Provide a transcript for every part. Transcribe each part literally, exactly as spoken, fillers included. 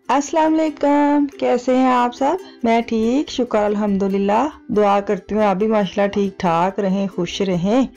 अस्सलाम वालेकुम। कैसे हैं आप सब? मैं ठीक, शुक्र अल्हम्दुलिल्लाह। दुआ करती हूँ आप भी माशाल्लाह ठीक ठाक रहें, खुश रहें।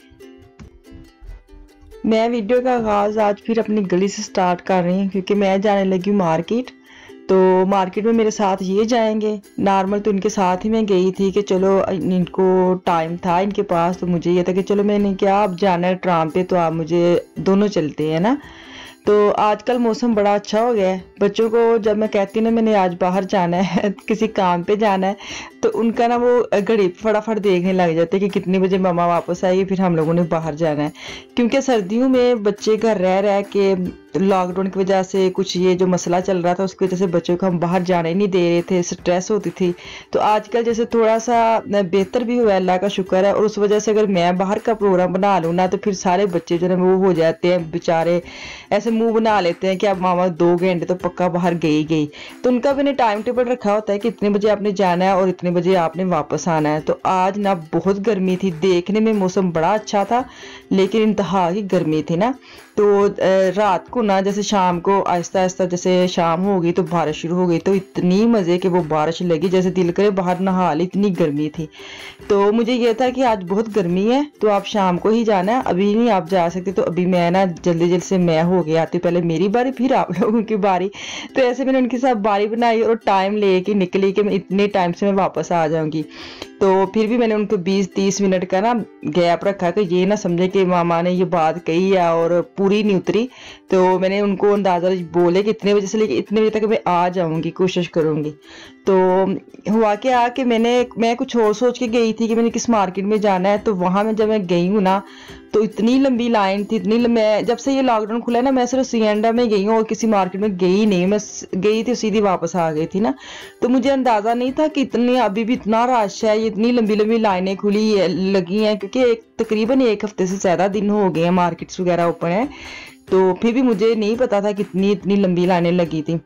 मैं वीडियो का आगाज़ आज फिर अपनी गली से स्टार्ट कर रही हूँ क्योंकि मैं जाने लगी हूँ मार्केट। तो मार्केट में मेरे साथ ये जाएंगे। नॉर्मल तो इनके साथ ही मैं गई थी कि चलो इनको टाइम था इनके पास, तो मुझे ये था कि चलो मैंने क्या आप जाना है ट्राम पे तो आप मुझे दोनों चलते हैं ना। तो आजकल मौसम बड़ा अच्छा हो गया है। बच्चों को जब मैं कहती हूँ ना मैंने आज बाहर जाना है किसी काम पे जाना है, तो उनका ना वो घड़ी फटाफट देखने लग जाते हैं कि कितने बजे मामा वापस आएगी, फिर हम लोगों ने बाहर जाना है। क्योंकि सर्दियों में बच्चे घर रह रह के लॉकडाउन की वजह से कुछ ये जो मसला चल रहा था उसकी वजह से बच्चों को हम बाहर जाने ही नहीं दे रहे थे, स्ट्रेस होती थी। तो आजकल जैसे थोड़ा सा बेहतर भी हुआ, अल्लाह का शुक्र है। और उस वजह से अगर मैं बाहर का प्रोग्राम बना लूँ ना तो फिर सारे बच्चे जो है वो हो जाते हैं बेचारे, ऐसे मुंह बना लेते हैं कि अब मामा दो घंटे तो पक्का बाहर गई गई। तो उनका मैंने टाइम टेबल रखा होता है कि इतने बजे आपने जाना है और इतने बजे आपने वापस आना है। तो आज ना बहुत गर्मी थी, देखने में मौसम बड़ा अच्छा था लेकिन इंतहा की गर्मी थी ना। तो रात को ना जैसे शाम को आहिस्ता आहिस्ता जैसे शाम हो गई तो बारिश शुरू हो गई, तो इतनी मज़े कि वो बारिश लगी जैसे दिल करे बाहर नहा ली, इतनी गर्मी थी। तो मुझे ये था कि आज बहुत गर्मी है तो आप शाम को ही जाना है, अभी नहीं आप जा सकते। तो अभी मैं ना जल्दी जल्दी से मैं हो गया आती, पहले मेरी बारी फिर आप लोगों की बारी। तो ऐसे मैंने उनके साथ बारी बनाई और टाइम लेके निकली कि मैं इतने टाइम से मैं वापस आ जाऊंगी। तो फिर भी मैंने उनको बीस तीस मिनट का ना गैप रखा कि ये ना समझे कि मामा ने ये बात कही है और पूरी नहीं उतरी। तो मैंने उनको अंदाज़ा बोले कि इतने बजे से लेके इतने बजे तक मैं आ जाऊंगी, कोशिश करूंगी। तो हुआ क्या कि मैंने मैं कुछ और सोच के गई थी कि मैंने किस मार्केट में जाना है। तो वहां में जब मैं गई हूँ ना तो इतनी लंबी लाइन थी, इतनी मैं जब से ये लॉकडाउन खुला है ना मैं सिर्फ सी एंड में गई हूँ और किसी मार्केट में गई नहीं। मैं गई थी सीधी वापस आ गई थी ना। तो मुझे अंदाज़ा नहीं था कि इतनी अभी भी इतना रश है, ये इतनी लंबी लंबी लाइनें खुली लगी हैं क्योंकि एक तकरीबन एक हफ्ते से ज़्यादा दिन हो गए हैं मार्केट्स वगैरह ओपन है। तो फिर भी मुझे नहीं पता था कि इतनी इतनी लंबी लाइनें लगी थी।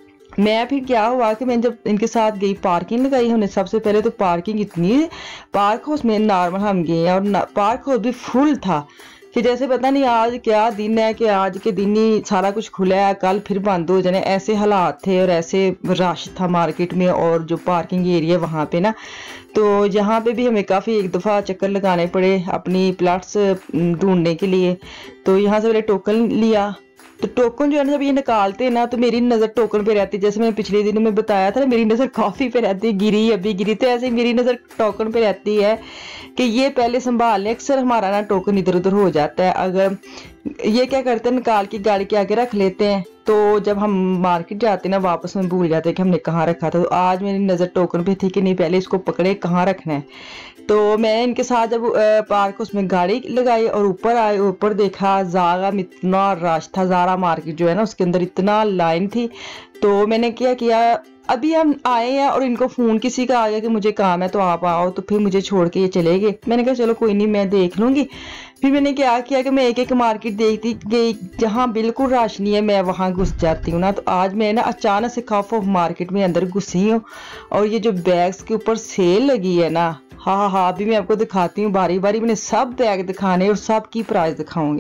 मैं फिर क्या हुआ कि मैं जब इनके साथ गई पार्किंग लगाई हमने सबसे पहले। तो पार्किंग इतनी, पार्क हाउस में नॉर्मल हम गए हैं और पार्क हाउस भी फुल था कि जैसे पता नहीं आज क्या दिन है कि आज के दिन ही सारा कुछ खुला है, कल फिर बंद हो जाने, ऐसे हालात थे और ऐसे रश था मार्केट में और जो पार्किंग एरिया वहाँ पे ना। तो यहाँ पे भी हमें काफ़ी एक दफ़ा चक्कर लगाने पड़े अपनी प्लाट्स ढूंढने के लिए। तो यहाँ से मैंने टोकन लिया। तो टोकन जो है ना जब ये निकालते हैं ना तो मेरी नज़र टोकन पे रहती है, जैसे मैंने पिछले दिनों में बताया था ना मेरी नज़र कॉफ़ी पे रहती है, गिरी अभी गिरी। तो ऐसे ही मेरी नज़र टोकन पे रहती है कि ये पहले संभाल लें। अक्सर हमारा ना टोकन इधर उधर हो जाता है। अगर ये क्या करते हैं निकाल के गाड़ी के आगे रख लेते हैं, तो जब हम मार्केट जाते हैं ना वापस में भूल जाते हैं कि हमने कहाँ रखा था। तो आज मेरी नज़र टोकन पे थी कि नहीं पहले इसको पकड़े कहाँ रखना है। तो मैं इनके साथ जब पार्क उसमें गाड़ी लगाई और ऊपर आए, ऊपर देखा ज़ारा में इतना रश था। ज़ारा मार्केट जो है ना उसके अंदर इतना लाइन थी। तो मैंने क्या किया, अभी हम आए हैं और इनको फ़ोन किसी का आ गया कि मुझे काम है तो आप आओ, तो फिर मुझे छोड़ के ये चले गए। मैंने कहा चलो कोई नहीं मैं देख लूँगी। फिर मैंने क्या किया कि मैं एक एक मार्केट देखती गई, जहाँ बिल्कुल राश नहीं है मैं वहाँ घुस जाती हूँ ना। तो आज मैं ना अचानक से खौफ ऑफ मार्केट में अंदर घुसी हूँ और ये जो बैग्स के ऊपर सेल लगी है ना, हाँ हाँ हाँ अभी मैं आपको दिखाती हूँ बारी बारी। मैंने सब बैग दिखाने और सब की प्राइस दिखाऊंगी।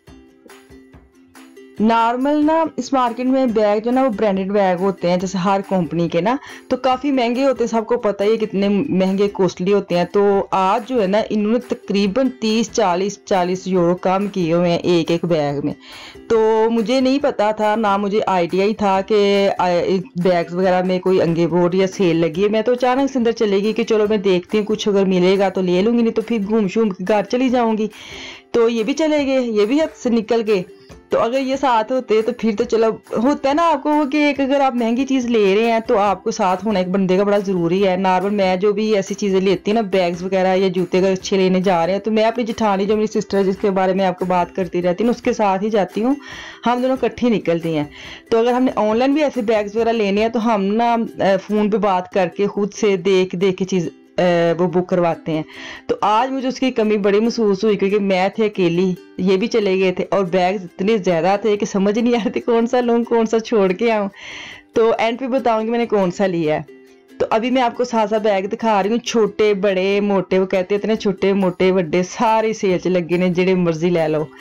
नॉर्मल ना इस मार्केट में बैग जो ना वो ब्रांडेड बैग होते हैं जैसे हर कंपनी के ना, तो काफ़ी महंगे होते हैं, सबको पता ही है कितने महंगे कॉस्टली होते हैं। तो आज जो है ना इन्होंने तकरीबन तीस चालीस चालीस यूरो कम किए हुए हैं एक एक बैग में। तो मुझे नहीं पता था ना, मुझे आइडिया ही था कि बैग्स वगैरह में कोई अंगे बोर्ड या सेल लगी है। मैं तो अचानक से अंदर चलेगी कि चलो मैं देखती हूँ कुछ अगर मिलेगा तो ले लूँगी, नहीं तो फिर घूम शूम के घर चली जाऊँगी। तो ये भी चले गए, ये भी हाथ से निकल गए। तो अगर ये साथ होते तो फिर तो चलो होता है ना आपको कि एक अगर आप महंगी चीज़ ले रहे हैं तो आपको साथ होना एक बंदे का बड़ा ज़रूरी है। नॉर्मल मैं जो भी ऐसी चीज़ें लेती हूँ ना बैग्स वगैरह या जूते अगर अच्छे लेने जा रहे हैं तो मैं अपनी जेठानी जो मेरी सिस्टर जिसके बारे में आपको बात करती रहती हूँ उसके साथ ही जाती हूँ, हम दोनों इकट्ठी निकलती हैं। तो अगर हमने ऑनलाइन भी ऐसे बैग्स वगैरह लेने हैं तो हम ना फ़ोन पर बात करके खुद से देख देख के चीज़ वो बुक करवाते हैं। तो आज मुझे उसकी कमी बड़ी महसूस हुई क्योंकि मैं थे अकेली, ये भी चले गए थे और बैग इतने ज़्यादा थे कि समझ नहीं आ रही थी कौन सा लूँ कौन सा छोड़ के आऊँ। तो एंड पे बताऊँगी मैंने कौन सा लिया है। तो अभी मैं आपको साथ साथ बैग दिखा रही हूँ, छोटे बड़े मोटे, वो कहते हैं इतने छोटे मोटे बड़े सारे सेल च लगे ने, जेड़े मर्जी ले लो।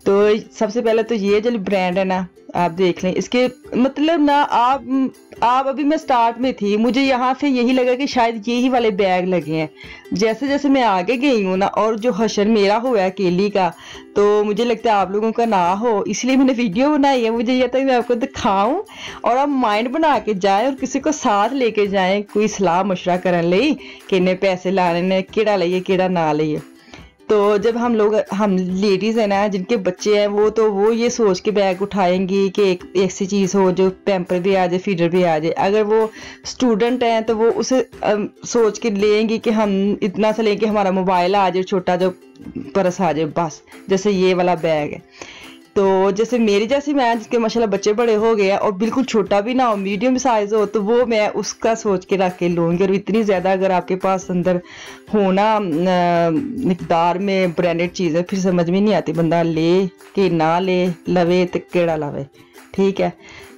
तो सबसे पहले तो ये जो ब्रांड है ना, आप देख लें इसके मतलब ना, आप आप अभी मैं स्टार्ट में थी, मुझे यहाँ से यही लगा कि शायद यही वाले बैग लगे हैं। जैसे जैसे मैं आगे गई हूँ ना, और जो हशर मेरा हुआ है अकेली का, तो मुझे लगता है आप लोगों का ना हो, इसलिए मैंने वीडियो बनाई है। मुझे यह था कि मैं आपको दिखाऊं और आप माइंड बना के जाएं और किसी को साथ लेके जाएं, कोई सलाह मशवरा करने लिए कि इन्हें पैसे लाने ने केड़ा लाइए केड़ा ना लाइए। तो जब हम लोग हम लेडीज़ है ना, जिनके बच्चे हैं, वो तो वो ये सोच के बैग उठाएंगी कि एक ऐसी चीज़ हो जो पैम्पर भी आ जाए, फीडर भी आ जाए। अगर वो स्टूडेंट हैं तो वो उसे सोच के लेंगी कि हम इतना सा लें कि हमारा मोबाइल आ जाए, छोटा जो पर्स आ जाए, बस। जैसे ये वाला बैग है, तो जैसे मेरी जैसी मैं जिसके माशाल्लाह बच्चे बड़े हो गए हैं और बिल्कुल छोटा भी ना हो, मीडियम साइज हो, तो वो मैं उसका सोच के रख के लूँगी। और इतनी ज़्यादा अगर आपके पास अंदर हो ना मिकदार में ब्रांडेड चीज़ है, फिर समझ में नहीं आती बंदा ले कि ना ले, लवे तो केड़ा लावे। ठीक है,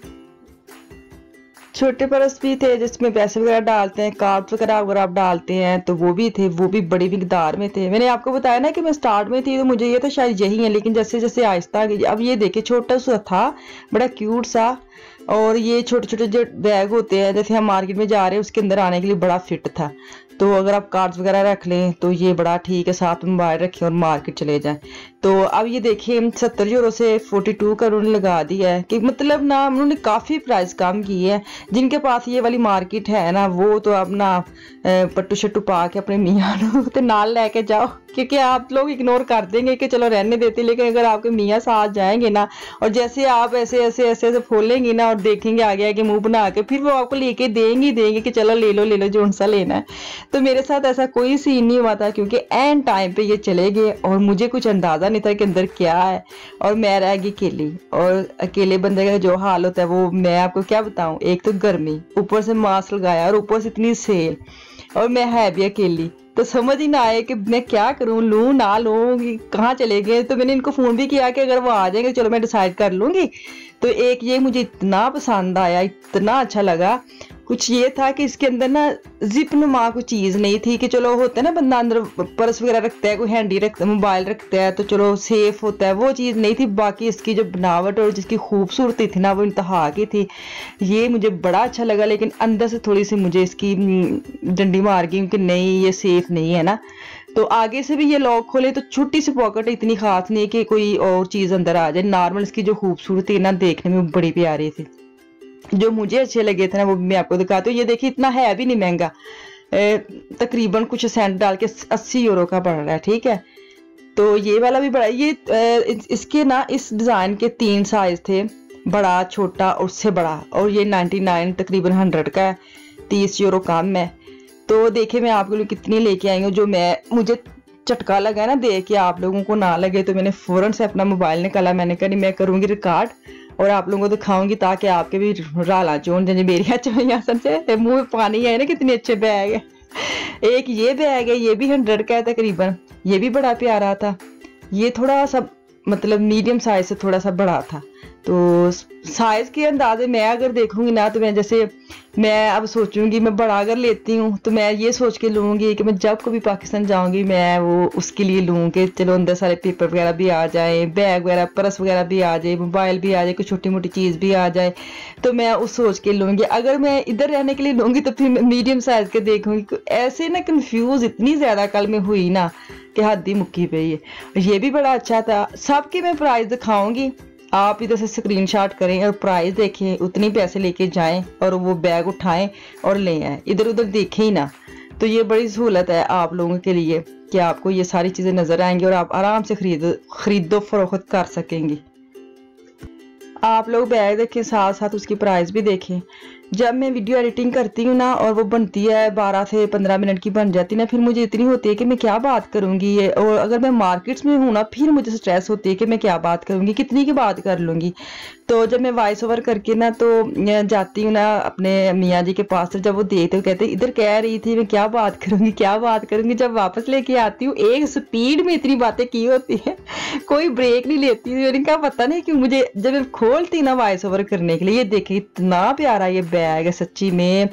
छोटे पर्स भी थे जिसमें पैसे वगैरह डालते हैं, कार्ड्स वगैरह अगर आप डालते हैं तो वो भी थे, वो भी बड़ी मिकदार में थे। मैंने आपको बताया ना कि मैं स्टार्ट में थी तो मुझे ये था शायद यही है, लेकिन जैसे जैसे आहिस्ता अब ये देखिए छोटा सा था, बड़ा क्यूट सा। और ये छोटे छोटे जो बैग होते हैं, जैसे हम मार्केट में जा रहे हैं उसके अंदर आने के लिए बड़ा फिट था। तो अगर आप कार्ड्स वगैरह रख लें तो ये बड़ा ठीक है, साथ में मोबाइल रखें और मार्केट चले जाएं। तो अब ये देखिए सत्तर यूरो से फोर्टी टू का उन्होंने लगा दिया है कि मतलब ना उन्होंने काफ़ी प्राइस कम की है। जिनके पास ये वाली मार्केट है ना, वो तो अब ना पट्टू शट्टू पा के अपने मियाँ तो नाल लेके जाओ, क्योंकि आप लोग इग्नोर कर देंगे कि चलो रहने देते। लेकिन अगर आपके मियाँ साथ जाएंगे ना, और जैसे आप ऐसे ऐसे ऐसे ऐसे खोलेंगे ना और देखेंगे आगे आगे मुंह बना के, फिर वो आपको लेके देंगे देंगे कि चलो ले लो ले लो जो सा लेना है। तो मेरे साथ ऐसा कोई सीन नहीं हुआ था, क्योंकि एंड टाइम पे ये चले गए और मुझे कुछ अंदाजा नहीं था कि अंदर क्या है, और मैं रह गई अकेली। और अकेले बंदे का जो हाल होता है वो मैं आपको क्या बताऊं। एक तो गर्मी, ऊपर से मास्क लगाया और ऊपर से इतनी सेल, और मैं है भी अकेली, तो समझ ही ना आए कि मैं क्या करूं, लूं ना लूं, कहाँ चले गए। तो मैंने इनको फ़ोन भी किया कि अगर वो आ जाएंगे चलो मैं डिसाइड कर लूँगी। तो एक ये मुझे इतना पसंद आया, इतना अच्छा लगा। कुछ ये था कि इसके अंदर ना जिप नुमा कोई चीज़ नहीं थी कि चलो होता है ना बंदा अंदर पर्स वगैरह रखता है, कोई हैंडी रखता है, मोबाइल रखता है तो चलो सेफ होता है, वो चीज़ नहीं थी। बाकी इसकी जो बनावट और जिसकी खूबसूरती थी ना, वो इंतहा की थी। ये मुझे बड़ा अच्छा लगा, लेकिन अंदर से थोड़ी सी मुझे इसकी डंडी मार गई कि नहीं ये सेफ नहीं है ना। तो आगे से भी ये लॉक खोले तो छोटी सी पॉकेट, इतनी खास नहीं है कि कोई और चीज़ अंदर आ जाए। नॉर्मल इसकी जो खूबसूरती है ना, देखने में बड़ी प्यारी थी। जो मुझे अच्छे लगे थे ना वो मैं आपको दिखाती हूँ। ये देखिए इतना है भी नहीं महंगा, तकरीबन कुछ सेंट डाल के अस्सी यूरो का पड़ रहा है। ठीक है, तो ये वाला भी बड़ा, ये इसके ना इस डिज़ाइन के तीन साइज थे, बड़ा छोटा और उससे बड़ा, और ये नाइन्टी नाइन तकरीबन हंड्रेड का है, तीस यूरो कम है। तो देखिए मैं आपके लिए कितनी लेके आई हूँ। जो मैं मुझे झटका लगा है ना देख के, आप लोगों को ना लगे, तो मैंने फ़ौरन से अपना मोबाइल निकाला। मैंने कहा नहीं मैं करूँगी रिकॉर्ड और आप लोगों को दिखाऊंगी, ताकि आपके भी राला चोन जैसे मेरी अच्छा से मुँह में पानी है ना। कितने अच्छे बैग है। एक ये बैग है, ये भी हंड्रेड का है तकरीबन, ये भी बड़ा प्यारा था। ये थोड़ा सा मतलब मीडियम साइज से थोड़ा सा बड़ा था। तो साइज़ के अंदाजे मैं अगर देखूंगी ना, तो मैं जैसे मैं अब सोचूंगी मैं बड़ा अगर लेती हूँ तो मैं ये सोच के लूँगी कि मैं जब कभी पाकिस्तान जाऊँगी मैं वो उसके लिए लूँ कि चलो अंदर सारे पेपर वगैरह भी आ जाए, बैग वगैरह पर्स वगैरह भी आ जाए, मोबाइल भी आ जाए, कोई छोटी मोटी चीज़ भी आ जाए, तो मैं उस सोच के लूँगी। अगर मैं इधर रहने के लिए लूँगी तो फिर मीडियम साइज़ के देखूँगी। ऐसे ना कन्फ्यूज़ इतनी ज़्यादा कल में हुई ना कि हद ही मुक्की पे। ये ये भी बड़ा अच्छा था। सबके मैं प्राइस दिखाऊंगी, आप इधर से स्क्रीनशॉट करें और प्राइस देखें, उतनी पैसे लेके जाएं और वो बैग उठाएं और ले आएं, इधर उधर देखें ही ना। तो ये बड़ी सहूलत है आप लोगों के लिए कि आपको ये सारी चीज़ें नज़र आएंगी और आप आराम से खरीद खरीदो फरोख्त कर सकेंगी। आप लोग बैग देखें, साथ साथ उसकी प्राइस भी देखें। जब मैं वीडियो एडिटिंग करती हूँ ना और वो बनती है बारह से पंद्रह मिनट की बन जाती है ना, फिर मुझे इतनी होती है कि मैं क्या बात करूँगी ये। और अगर मैं मार्केट्स में हूँ ना, फिर मुझे स्ट्रेस होती है कि मैं क्या बात करूँगी, कितनी की बात कर लूँगी। तो जब मैं वॉइस ओवर करके ना तो जाती हूँ ना अपने मियाँ जी के पास, तो जब वो देखते हो कहते इधर कह रही थी मैं क्या बात करूँगी क्या बात करूँगी। जब वापस लेके आती हूँ एक स्पीड में इतनी बातें की होती है, कोई ब्रेक नहीं लेती। मैंने कहा पता नहीं क्यों मुझे जब मैं खोलती ना वॉइस ओवर करने के लिए, ये देखिए इतना प्यारा ये बैग है सच्ची में,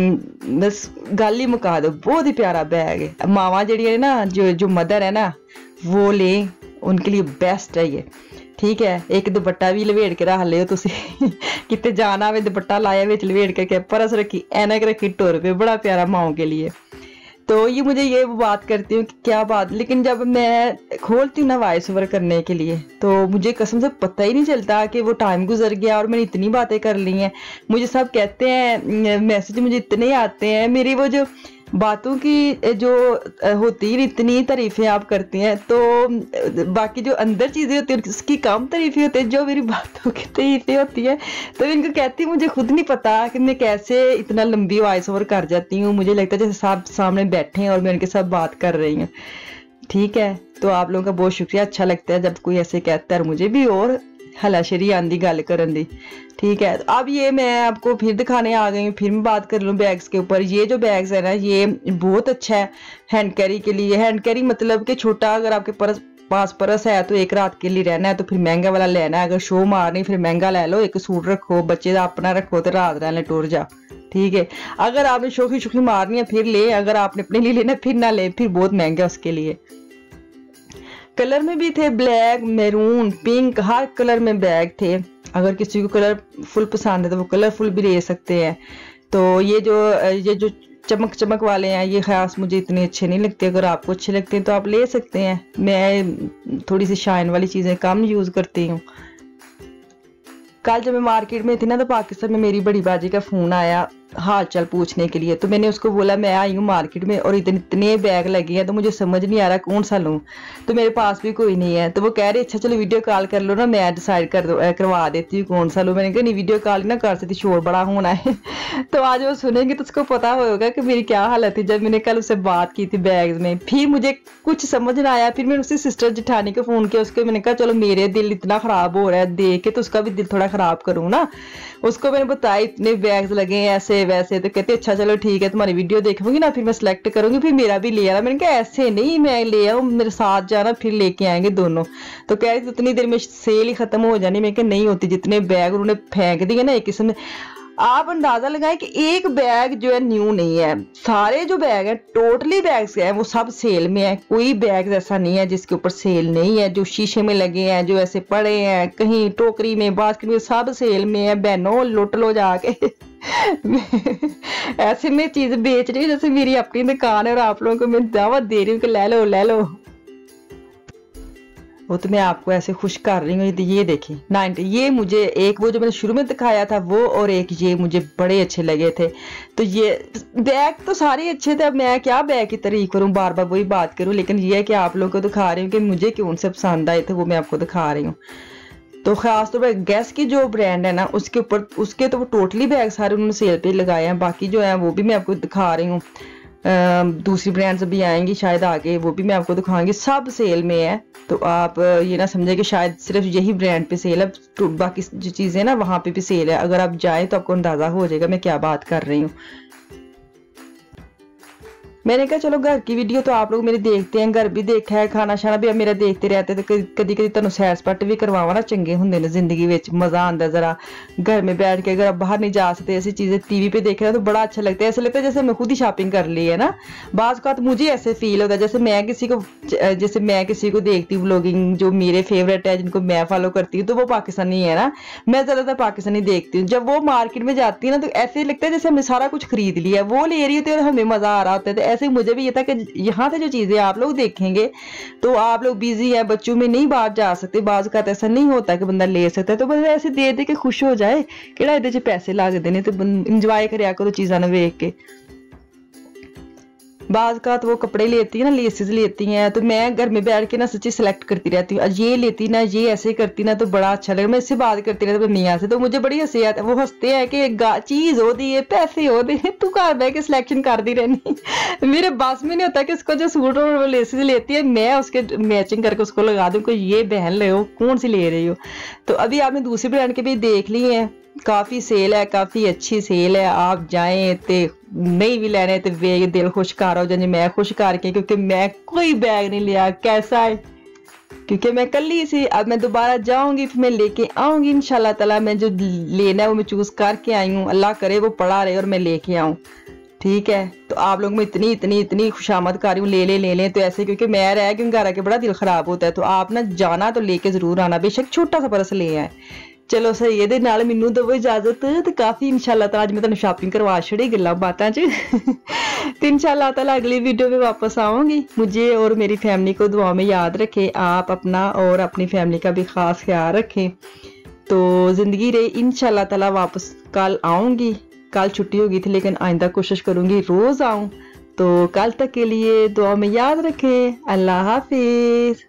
बस गल ही मुका दो, बहुत ही प्यारा बैग है। मावा जड़ी है ना, जो जो मदर है ना, वो लें, उनके लिए बेस्ट है ये। ठीक है, एक दुपट्टा भी लवेड़ के रख लियो तुसी कितने जाना वे दुपट्टा लाया विच लवेड़ के परस रखी ऐनक रखी टुर पे, बड़ा प्यारा माओ के लिए। तो ये मुझे ये बात करती हूँ कि क्या बात, लेकिन जब मैं खोलती हूँ ना वॉइस ओवर करने के लिए तो मुझे कसम से पता ही नहीं चलता कि वो टाइम गुजर गया और मैंने इतनी बातें कर ली हैं। मुझे सब कहते हैं, मैसेज मुझे इतने आते हैं, मेरी वो जो बातों की जो होती है इतनी तारीफें आप करती हैं, तो बाकी जो अंदर चीज़ें होती हैं उसकी कम तारीफें होती हैं, जो मेरी बातों की तारीफें होती हैं तो इनको कहती हूँ मुझे खुद नहीं पता कि मैं कैसे इतना लंबी वॉइस ओवर कर जाती हूँ। मुझे लगता है जैसे सब सामने बैठे हैं और मैं उनके साथ बात कर रही हूँ। ठीक है, तो आप लोगों का बहुत शुक्रिया, अच्छा लगता है जब कोई ऐसे कहता है, और मुझे भी और हलाशरी आंदी गल करन दी। ठीक है, तो अब ये मैं आपको फिर दिखाने आ गई हूँ, फिर मैं बात कर लूँ बैग्स के ऊपर। ये जो बैग्स है ना ये बहुत अच्छा है हैंड कैरी के लिए। हैंड कैरी मतलब कि छोटा, अगर आपके परस पास परस है तो एक रात के लिए रहना है तो फिर महंगा वाला लेना है, अगर शो मारनी फिर महंगा ले लो, एक सूट रखो, बच्चे का अपना रखो तो रात रहने टूर जा। ठीक है, अगर आपने शोखी शोखी मारनी है फिर ले, अगर आपने अपने लिए लेना फिर ना ले, फिर बहुत महंगा उसके लिए। कलर में भी थे, ब्लैक, मैरून, पिंक, हर कलर में बैग थे। अगर किसी को कलर फुल पसंद है तो वो कलरफुल भी ले सकते हैं। तो ये जो ये जो चमक चमक वाले हैं ये खास मुझे इतने अच्छे नहीं लगते, अगर आपको अच्छे लगते हैं तो आप ले सकते हैं। मैं थोड़ी सी शाइन वाली चीज़ें कम यूज़ करती हूँ। कल जब मैं मार्केट में थी ना तो पाकिस्तान में मेरी बड़ी बाजी का फ़ोन आया हाल चाल पूछने के लिए, तो मैंने उसको बोला मैं आई हूँ मार्केट में और इतने इतने बैग लगे हैं तो मुझे समझ नहीं आ रहा कौन सा लूँ, तो मेरे पास भी कोई नहीं है। तो वो कह रही अच्छा चलो वीडियो कॉल कर लो ना, मैं डिसाइड कर दो करवा देती हूँ कौन सा लूँ। मैंने कहा नहीं वीडियो कॉल ना कर सकती, शोर बड़ा होना है तो आज वो सुनेंगे तो उसको पता होगा कि मेरी क्या हालत थी जब मैंने कल उससे बात की थी बैग में। फिर मुझे कुछ समझ ना आया, फिर मैंने उसकी सिस्टर जिठानी को फ़ोन किया, उसको मैंने कहा चलो मेरे दिल इतना ख़राब हो रहा है देख के तो उसका भी दिल थोड़ा ख़राब करूँ ना। उसको मैंने बताया इतने बैग्स लगे हैं ऐसे वैसे, तो कहते अच्छा चलो ठीक है तुम्हारी वीडियो देखूंगी ना फिर मैं सिलेक्ट करूंगी, फिर मेरा भी ले आना। मैंने कहा ऐसे नहीं, मैं ले आऊँ मेरे साथ जाना फिर लेके आएंगे दोनों। तो कह रही उतनी देर में सेल ही खत्म हो जानी। मैं कहा नहीं होती, जितने बैग उन्होंने फेंक दिए ना एक किस्म में। आप अंदाजा लगाएं कि एक बैग जो है न्यू नहीं है, सारे जो बैग है टोटली बैग्स हैं वो सब सेल में है। कोई बैग ऐसा नहीं है जिसके ऊपर सेल नहीं है, जो शीशे में लगे हैं, जो ऐसे पड़े हैं कहीं टोकरी में बास्केट में, सब सेल में है। बहनों लुट लो जाके ऐसे में चीज बेच रही हूँ जैसे मेरी अपनी दुकान है और आप लोगों को मैं दावत दे रही हूँ कि ले लो ले लो। वो तो मैं आपको ऐसे खुश कर रही हूँ। ये देखिए नाइनटी, ये मुझे एक वो जो मैंने शुरू में दिखाया था वो, और एक ये मुझे बड़े अच्छे लगे थे। तो ये बैग तो सारे अच्छे थे, अब मैं क्या बैग की तारीफ करूँ, बार बार वही बात करूँ, लेकिन ये है कि आप लोगों को दिखा रही हूँ कि मुझे कौन से पसंद आए थे वो मैं आपको दिखा रही हूँ। तो खास तौर पर गैस की जो ब्रांड है ना उसके ऊपर उसके तो वो टोटली बैग सारे उन्होंने सेल पे लगाए हैं, बाकी जो है वो भी मैं आपको दिखा रही हूँ। दूसरी ब्रांड्स भी आएंगी शायद आगे, वो भी मैं आपको दिखाऊंगी, सब सेल में है। तो आप ये ना समझे कि शायद सिर्फ यही ब्रांड पे सेल है, तो बाकी जो चीज़ें ना वहाँ पे भी सेल है। अगर आप जाएं तो आपको अंदाज़ा हो जाएगा मैं क्या बात कर रही हूँ। मैंने कहा चलो घर की वीडियो तो आप लोग मेरे देखते हैं, घर भी देखा है, खाना शाना भी अब मेरा देखते रहते, तो कभी कभी तुम सैर सपाटे भी करवावा ना चंगे होंगे ने जिंदगी में, मजा आता जरा घर में बैठ के। अगर आप बाहर नहीं जा सकते ऐसी चीजें टीवी पे देख रहे हो तो बड़ा अच्छा लगता है, ऐसा लगता है जैसे मैं खुद ही शॉपिंग कर ली है ना। बाज़ का तो मुझे ऐसे फील होता है जैसे मैं किसी को जैसे मैं किसी को देखती हूँ व्लॉगिंग जो मेरे फेवरेट है जिनको मैं फॉलो करती हूँ, तो वो पाकिस्तानी है ना, मैं ज्यादातर पाकिस्तानी देखती हूँ। जब वो मार्केट में जाती है ना तो ऐसे लगता है जैसे हमने सारा कुछ खरीद लिया, वो ले रही होती है और हमें मजा आ रहा होता है। तो ऐसे मुझे भी ये था कि यहाँ से जो चीजें आप लोग देखेंगे तो आप लोग बिजी है, बच्चों में नहीं बाहर जा सकते, बाज़ का ऐसा नहीं होता कि बंदा ले सकता है, तो बंदा ऐसे दे दे के खुश हो जाए, केड़ा इहदे च पैसे लगदे ने, तो इंजॉय करया करो चीज़ां नूं वेख के। बाज़ का तो वो कपड़े लेती है ना, लेसेस लेती हैं, तो मैं घर में बैठ के ना सच्ची सेलेक्ट करती रहती हूँ, ये लेती ना ये ऐसे करती ना तो बड़ा अच्छा लगे। मैं इससे बात करती रहती हूँ मियाँ से, तो मुझे बड़ी हंसी आती है, वो हंसते हैं कि चीज़ हो दी है पैसे हो दी है, तू घर बह के सिलेक्शन कर दी रहनी मेरे बस में नहीं होता कि उसको जो सूट और लेसेस लेती है मैं उसके मैचिंग करके उसको लगा दूँ, कोई ये बहन ले हो कौन सी ले रही हो। तो अभी आपने दूसरी ब्रांड के भी देख ली हैं, काफ़ी सेल है, काफ़ी अच्छी सेल है, आप जाएं तो नहीं भी लेने तो वे दिल खुश कर हो जाए, मैं खुश करके, क्योंकि मैं कोई बैग नहीं लिया। कैसा है, क्योंकि मैं कल ही सी, अब मैं दोबारा जाऊंगी फिर मैं लेके आऊंगी इंशाल्लाह ताला। मैं जो लेना है वो मैं चूज करके आई हूँ, अल्लाह करे वो पड़ा रहे और मैं लेके आऊँ। ठीक है, तो आप लोग में इतनी इतनी इतनी खुशामद कारी हूँ, ले ले ले लें तो ऐसे, क्योंकि मैं रह क्यों घर आके बड़ा दिल खराब होता है। तो आप ना जाना तो लेके जरूर आना, बेशक छोटा सा परस ले आए। चलो सही है, नाल मैनू दवो इजाजत। तो काफी इंशाल्लाह ताला अज मैं तुहानू शॉपिंग करवा छड़ी गल्लां बातां च। तो इंशाल्लाह ताला अगली वीडियो में वापस आऊंगी। मुझे और मेरी फैमिली को दुआ में याद रखें, आप अपना और अपनी फैमिली का भी खास ख्याल रखें। तो जिंदगी रही, इंशाल्लाह ताला वापस कल आऊंगी। कल छुट्टी होगी थी लेकिन आइंदा कोशिश करूंगी रोज आऊं। तो कल तक के लिए दुआ में याद रखें। अल्लाह हाफिज।